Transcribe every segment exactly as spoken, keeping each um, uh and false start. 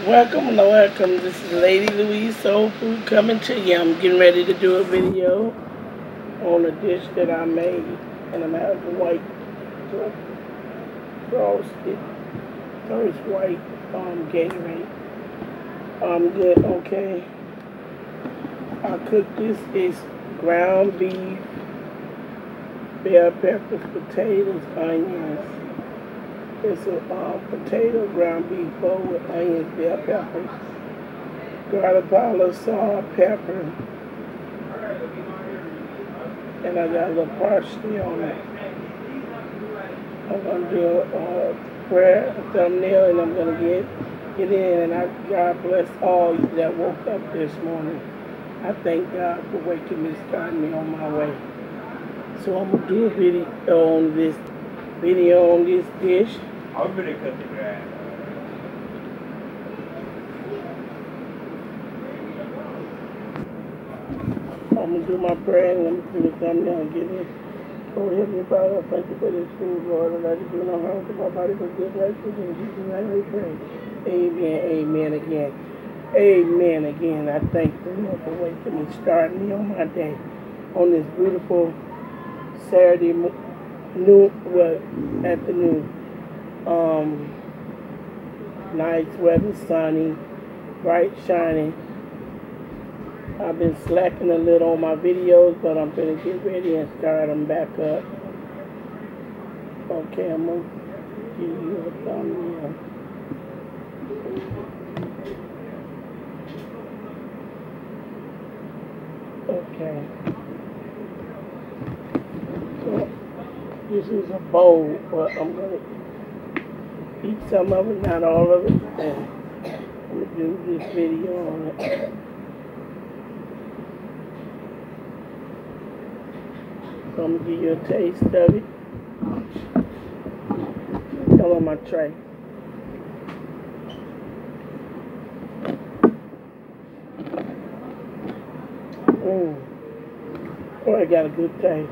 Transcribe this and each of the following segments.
Welcome and welcome. This is Lady Louise Soul Food coming to you. I'm getting ready to do a video on a dish that I made, and I'm having white frosted, first white um, Gatorade. Um, good. Okay. I cooked this. Is ground beef, bell peppers, potatoes, onions. It's a um, potato ground beef bowl with onions, bell peppers, garlic powder, salt, pepper, and I got a little parsley on it. I'm gonna do a uh, prayer, a thumbnail, and I'm gonna get get in. And I God bless all that woke up this morning. I thank God for waking me, starting me on my way. So I'm gonna do a video on this video on this dish. I'm gonna cut the grass. I'm gonna do my prayer and I'm gonna do the thumbnail and get in. Oh, Heavenly Father, I thank you for this food, Lord. And I just do no harm to my body for good righteousness. In Jesus' name we pray. Amen, amen again. Amen again. I thank the Lord for waking me, starting me on my day. On this beautiful Saturday noon, well, afternoon. Um, nice weather, sunny, bright, shining. I've been slacking a little on my videos, but I'm going to get ready and start them back up. Okay, I'm going to give you a thumbnail. Okay. So, this is a bowl, but I'm going to eat some of it, not all of it, and I'm going to do this video on it. So I'm going to give you a taste of it. Come on my tray. Mmm. Oh, I got a good taste.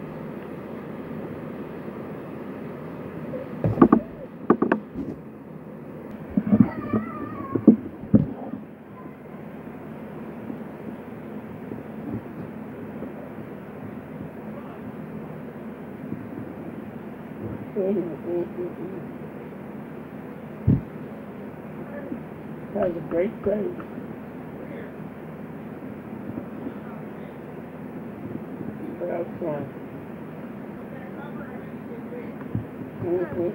Mm -hmm, mm -hmm. Has a great taste. That's fun. Mm -hmm.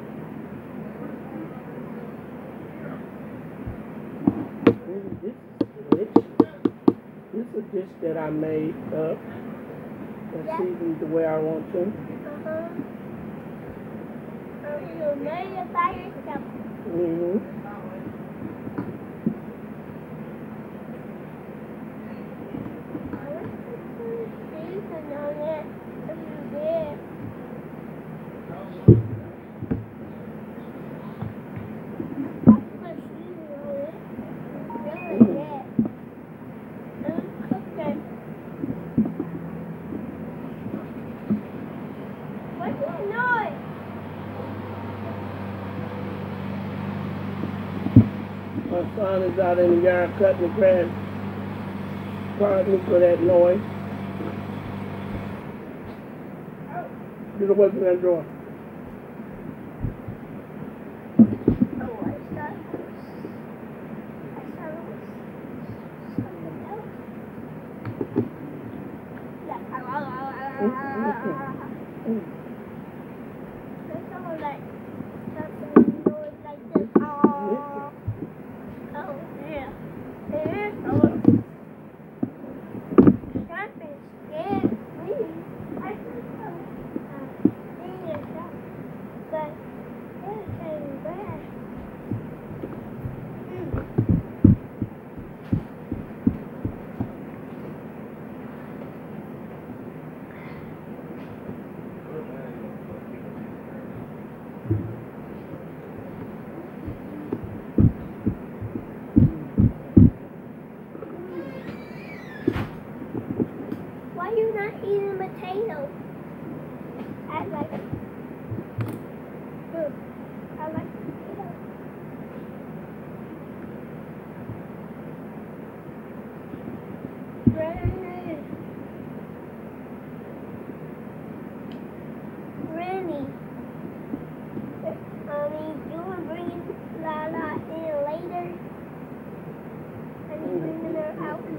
This is delicious. This is a dish that I made up and seasoned the way I want to. Uh-huh. You made it by yourself. Mm-hmm. My son is out in the yard cutting the grass. Pardon me for that noise. Get away from that door.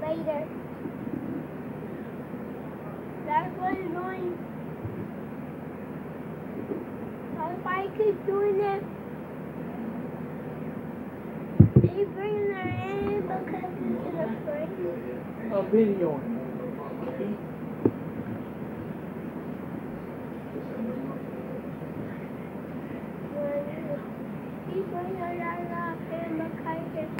later. That's what it's doing. Everybody keeps doing that. They bring her in because it's afraid. I'm videoing. He bring her in because it's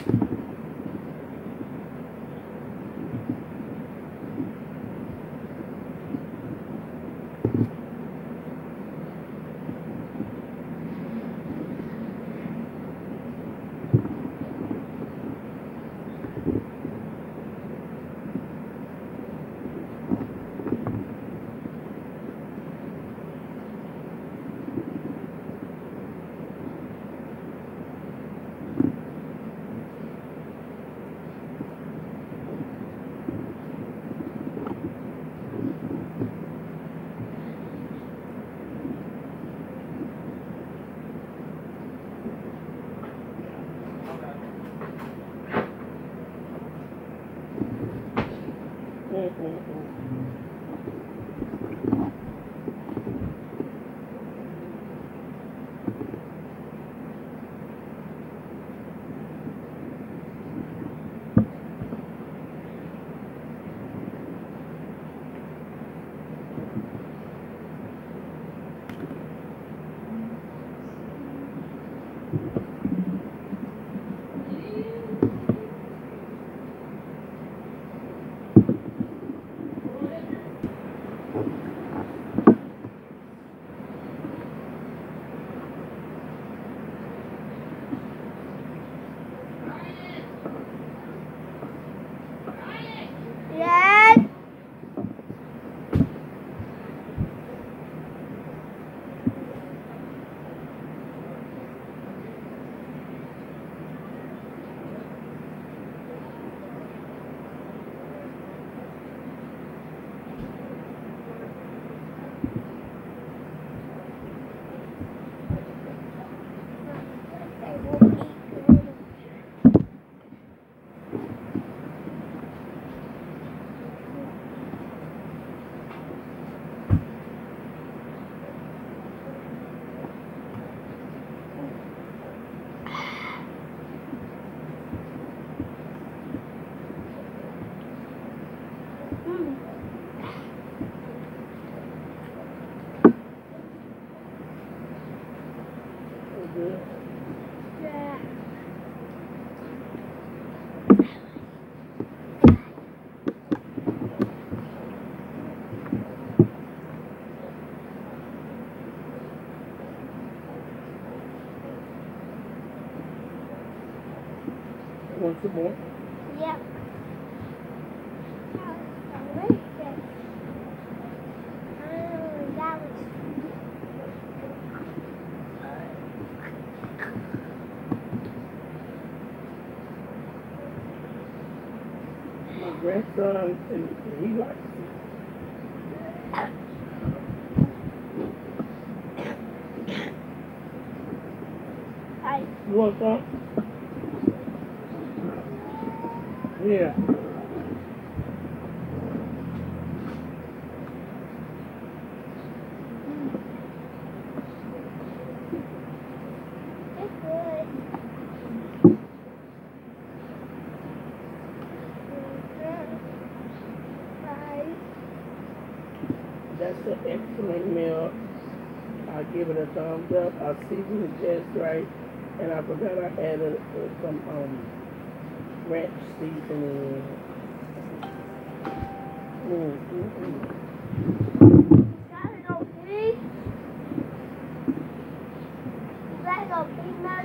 Yes. Yeah. Want some more? Yep. That was delicious. Oh, that was My grandson, and he likes it. Hi. You want some? Yeah. It's good. Right. That's an excellent meal. I give it a thumbs up. I seasoned it just right. And I forgot I added uh, some um ranch seasoning. Mm, mm, mm. Got it okay? You guys okay now?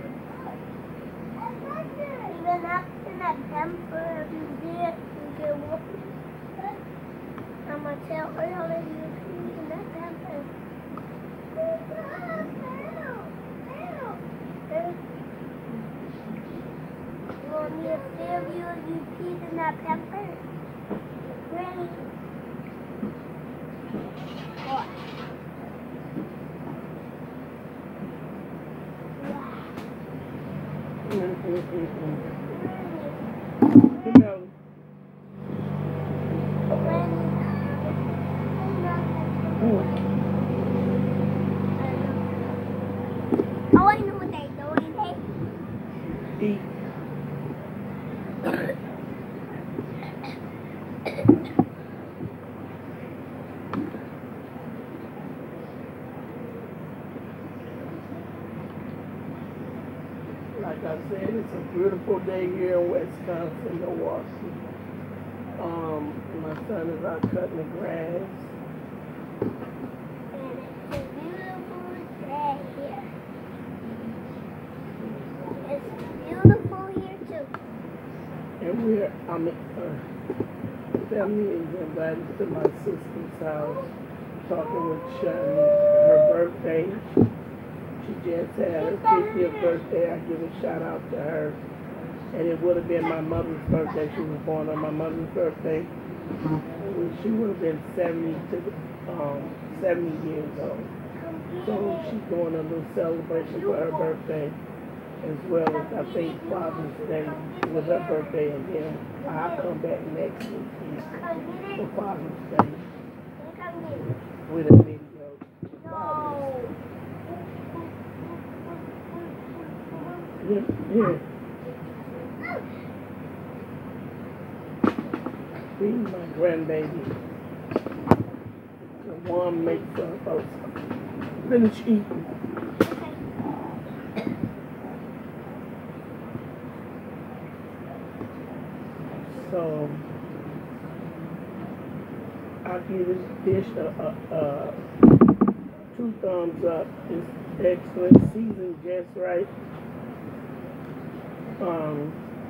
Even after that temper, if you did, you get whooped. I'm gonna tell her if you pee in that temper. You want me to tell you if you peed in that pamper? Ready? What? Mm, mm, mm, mm. Ready? You know, eat. Like I said, it's a beautiful day here in Wisconsin, Milwaukee. Um, my son is out cutting the grass. And it's a beautiful day here. It's beautiful here too. And we're, I mean, uh, family is invited to my sister's house, talking with Shani, her birthday. She just had her fiftieth birthday. I give a shout out to her. And it would have been my mother's birthday. She was born on my mother's birthday. She would have been seventy to um, seventy years old. So she's doing a little celebration for her birthday, as well as I think Father's Day was her birthday, and then I'll come back next week for Father's Day with a video. No. Yeah, yeah. Feed my grandbaby. The one makes her folks finish eating. So I give this dish a, a, a two thumbs up. It's excellent, seasoned just right. Um,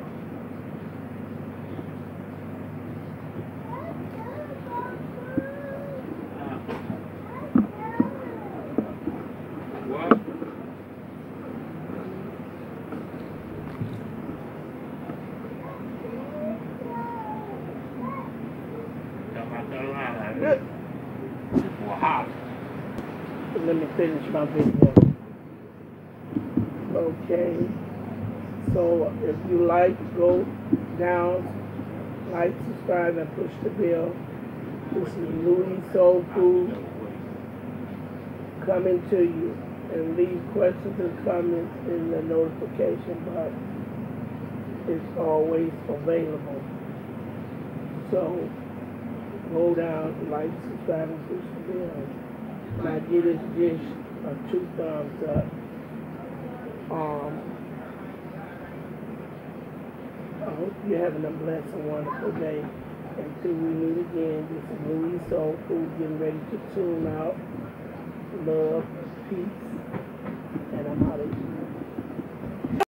Wow. Let me finish my video. Okay. So if you like, go down, like, subscribe, and push the bell. This is Louis Soul Food coming to you. And leave questions and comments in the notification box. It's always available. So go down, like, subscribe, and push the bell. And I give this dish a two thumbs up. Um, I hope you're having a blessed and wonderful day. Until we meet again, this is Louis Soul Food getting ready to tune out. Love, peace.